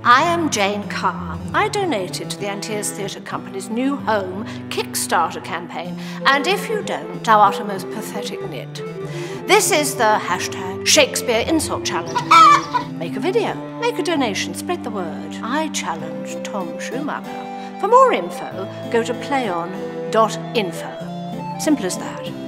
I am Jane Carr. I donated to the Antaeus Theatre Company's New Home Kickstarter campaign, and if you don't, thou art a most pathetic nit. This is the hashtag Shakespeare Insult Challenge. Make a video, make a donation, spread the word. I challenge Tom Schumacher. For more info, go to playon.info. Simple as that.